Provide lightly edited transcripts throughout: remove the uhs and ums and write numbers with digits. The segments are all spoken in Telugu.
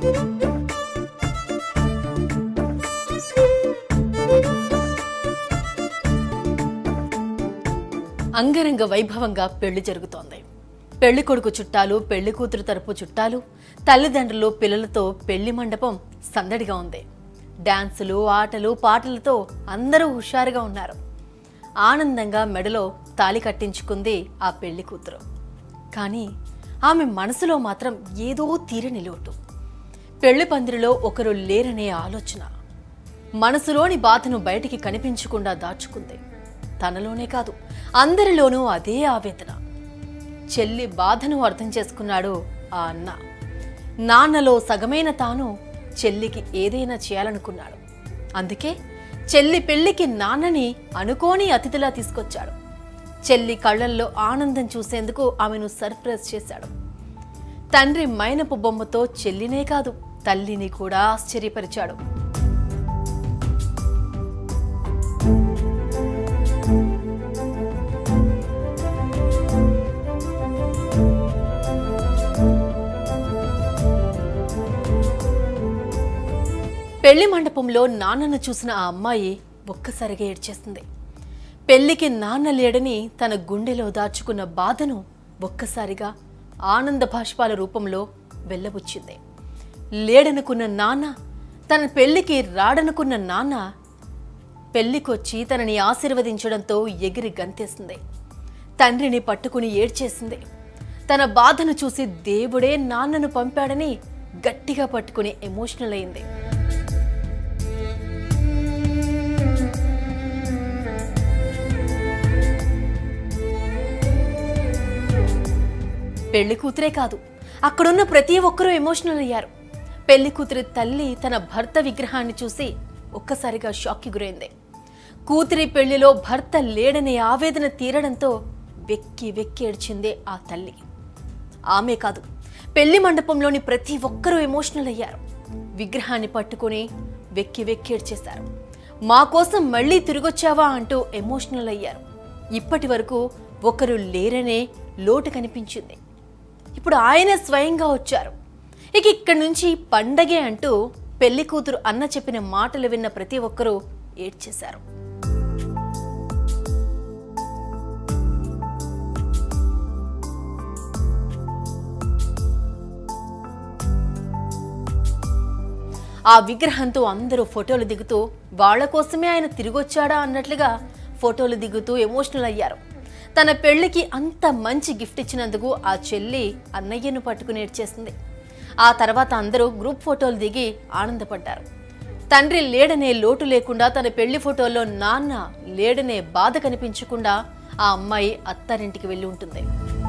అంగరంగ వైభవంగా పెళ్లి జరుగుతోంది. పెళ్లి కొడుకు చుట్టాలు, పెళ్లి కూతురు తరపు చుట్టాలు, తల్లిదండ్రులు, పిల్లలతో పెళ్లి మండపం సందడిగా ఉంది. డాన్సులు, ఆటలు, పాటలతో అందరూ హుషారుగా ఉన్నారు. ఆనందంగా మెడలో తాళి కట్టించుకుంది ఆ పెళ్లి కూతురు. కానీ ఆమె మనసులో మాత్రం ఏదో తీరని లోటు. పెళ్లి పందిరిలో ఒకరు లేరనే ఆలోచన. మనసులోని బాధను బయటికి కనిపించకుండా దాచుకుంది. తనలోనే కాదు, అందరిలోనూ అదే ఆవేదన. చెల్లి బాధను అర్థం చేసుకున్నాడు ఆ అన్న. నాన్నలో సగమైన తాను చెల్లికి ఏదైనా చేయాలనుకున్నాడు. అందుకే చెల్లి పెళ్లికి నాన్నని అనుకోని అతిథిలా తీసుకొచ్చాడు. చెల్లి కళ్ళల్లో ఆనందం చూసేందుకు ఆమెను సర్ప్రైజ్ చేశాడు. తండ్రి మైనపు బొమ్మతో చెల్లినే కాదు, తల్లిని కూడా ఆశ్చర్యపరిచాడు. పెళ్లి మండపంలో నాన్నను చూసిన ఆ అమ్మాయి ఒక్కసారిగా ఏడ్చేస్తుంది. పెళ్లికి నాన్న లేడని తన గుండెలో దాచుకున్న బాధను ఒక్కసారిగా ఆనంద బాష్పాల రూపంలో వెల్లబుచ్చింది. లేడనుకున్న నాన్న, తన పెళ్లికి రాడనుకున్న నాన్న పెళ్లికొచ్చి తనని ఆశీర్వదించడంతో ఎగిరి గంతేసింది. తండ్రిని పట్టుకుని ఏడ్చేసింది. తన బాధను చూసి దేవుడే నాన్నను పంపాడని గట్టిగా పట్టుకుని ఎమోషనల్ అయింది. పెళ్లి కూతురే కాదు, అక్కడున్న ప్రతి ఒక్కరూ ఎమోషనల్ అయ్యారు. పెళ్లి కూతురి తల్లి తన భర్త విగ్రహాన్ని చూసి ఒక్కసారిగా షాక్కి గురైంది. కూతురి పెళ్లిలో భర్త లేడనే ఆవేదన తీరడంతో వెక్కి వెక్కి ఏడ్చిందే ఆ తల్లి. ఆమె కాదు, పెళ్లి మండపంలోని ప్రతి ఒక్కరూ ఎమోషనల్ అయ్యారు. విగ్రహాన్ని పట్టుకుని వెక్కి వెక్కి ఏడ్చేశారు. మా కోసం మళ్ళీ తిరిగొచ్చావా అంటూ ఎమోషనల్ అయ్యారు. ఇప్పటి వరకు ఒకరు లేరనే లోటు కనిపించింది. ఇప్పుడు ఆయనే స్వయంగా వచ్చారు. ఇక్కడి నుంచి పండగే అంటూ పెళ్లి కూతురు అన్న చెప్పిన మాటలు విన్న ప్రతి ఒక్కరూ ఏడ్చేశారు. ఆ విగ్రహంతో అందరూ ఫోటోలు దిగుతూ వాళ్ల కోసమే ఆయన తిరిగొచ్చాడా అన్నట్లుగా ఫోటోలు దిగుతూ ఎమోషనల్ అయ్యారు. తన పెళ్లికి అంత మంచి గిఫ్ట్ ఇచ్చినందుకు ఆ చెల్లి అన్నయ్యను పట్టుకుని ఏడ్చేసింది. ఆ తర్వాత అందరూ గ్రూప్ ఫోటోలు దిగి ఆనందపడ్డారు. తండ్రి లేడనే లోటు లేకుండా తన పెళ్లి ఫోటోల్లో నాన్న లేడనే బాధ కనిపించకుండా ఆ అమ్మాయి అత్తారింటికి వెళ్ళి ఉంటుంది.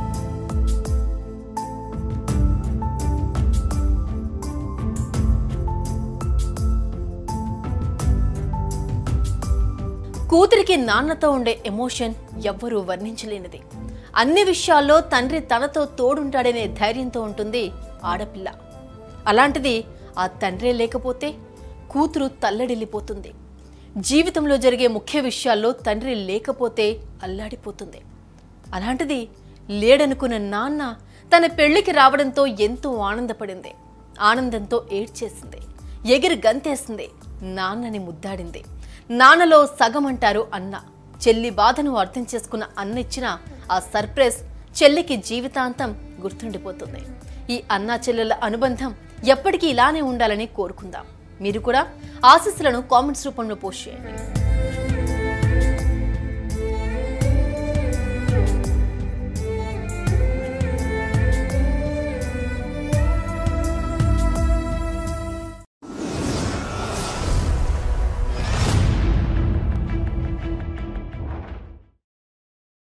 కూతురికి నాన్నతో ఉండే ఎమోషన్ ఎవ్వరూ వర్ణించలేనిది. అన్ని విషయాల్లో తండ్రి తనతో తోడుంటాడనే ధైర్యంతో ఉంటుంది ఆడపిల్ల. అలాంటిది ఆ తండ్రే లేకపోతే కూతురు తల్లడిల్లిపోతుంది. జీవితంలో జరిగే ముఖ్య విషయాల్లో తండ్రి లేకపోతే అల్లాడిపోతుంది. అలాంటిది లేడనుకున్న నాన్న తన పెళ్లికి రావడంతో ఎంతో ఆనందపడింది. ఆనందంతో ఏడ్చేసింది, ఎగిరి గంతేసింది, నాన్నని ముద్దాడింది. నాన్నలో సగం అంటారు అన్న. చెల్లి బాధను అర్థం చేసుకున్న అన్న ఇచ్చిన ఆ సర్ప్రైజ్ చెల్లికి జీవితాంతం గుర్తుండిపోతుంది. ఈ అన్నా చెల్లెల అనుబంధం ఎప్పటికీ ఇలానే ఉండాలని కోరుకుందాం. మీరు కూడా ఆశీస్సులను కామెంట్స్ రూపంలో పోస్ట్ చేయండి.